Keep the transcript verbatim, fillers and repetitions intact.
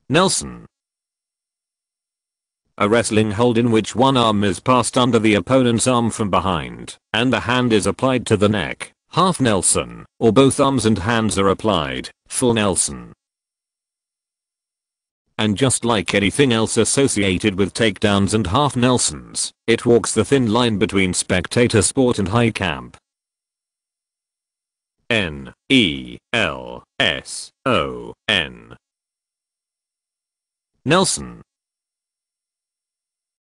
Nelson. A wrestling hold in which one arm is passed under the opponent's arm from behind, and the hand is applied to the neck. Half Nelson, or both arms and hands are applied. Full Nelson. And just like anything else associated with takedowns and half Nelsons, it walks the thin line between spectator sport and high camp. N E L S O N. Nelson.